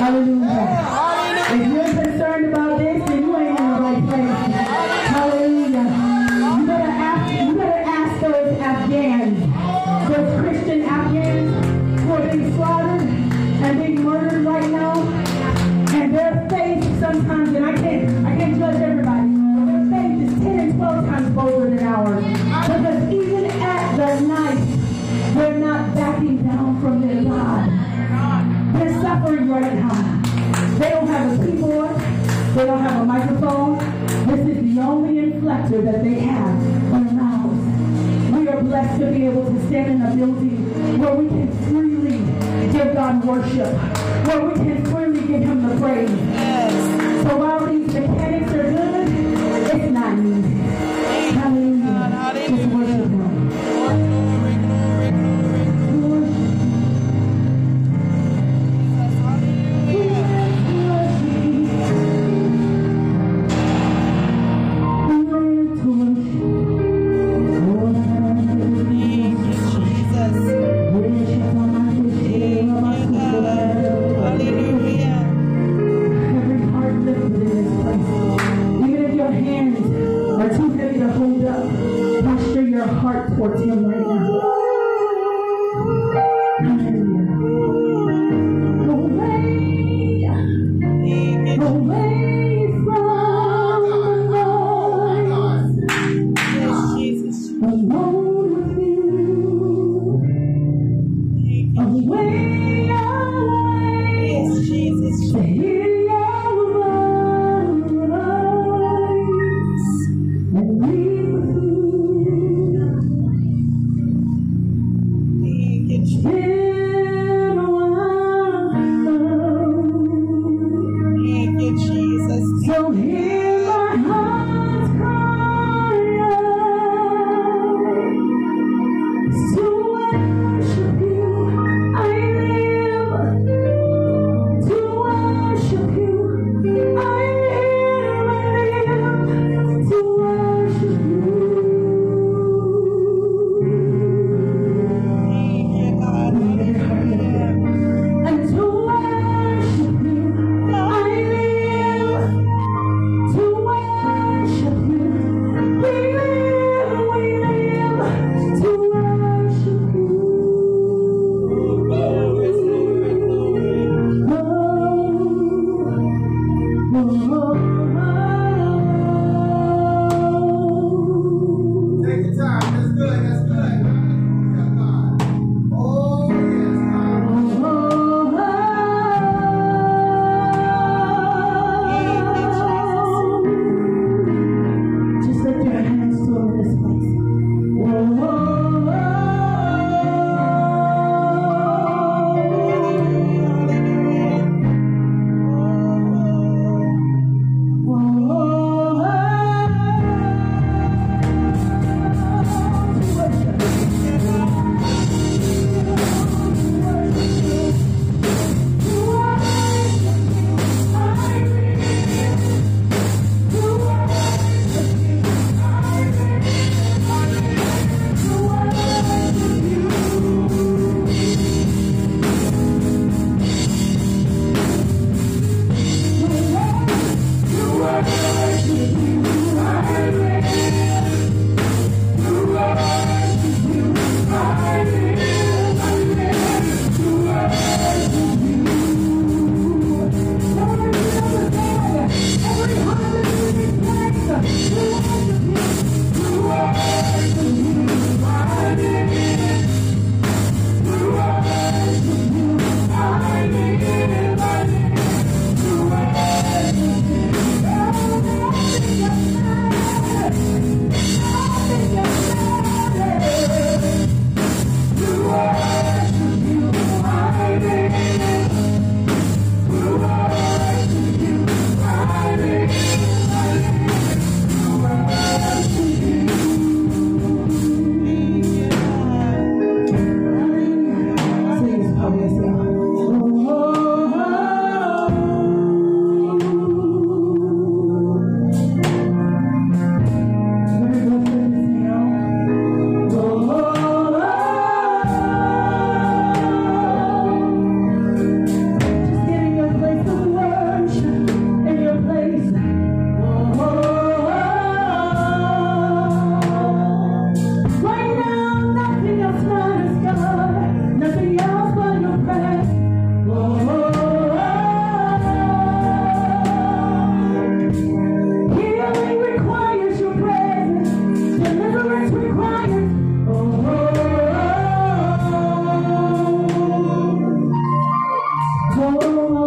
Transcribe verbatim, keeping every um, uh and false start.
Hallelujah. If you're concerned about this, then you ain't in the right place. Hallelujah. You better ask, you better ask those Afghans, those Christian Afghans who are being slaughtered and being murdered right now. And their faith sometimes, and I can't, I can't judge everybody, but their faith is ten and twelve times bolder than ours. Because even at the night, they're not backing down from their God. They're suffering right now. They don't have a keyboard. They don't have a microphone. This is the only inflector that they have on their mouths. We are blessed to be able to stand in a building where we can freely give God worship, where we can freely give Him the praise. Yes. So while these mechanics are good, it's not easy. Hallelujah. Just worship Him. Towards Him right now. Hallelujah. Away, away from the noise. Yes, Jesus. Alone with You. Away, away. Yes, Jesus. To hear Your voice and leave with You. It's been a while. Thank you, Jesus. So hear my heart's cry to worship You. I live to worship You. I live, I live to worship You. And to worship You, I live to Oh,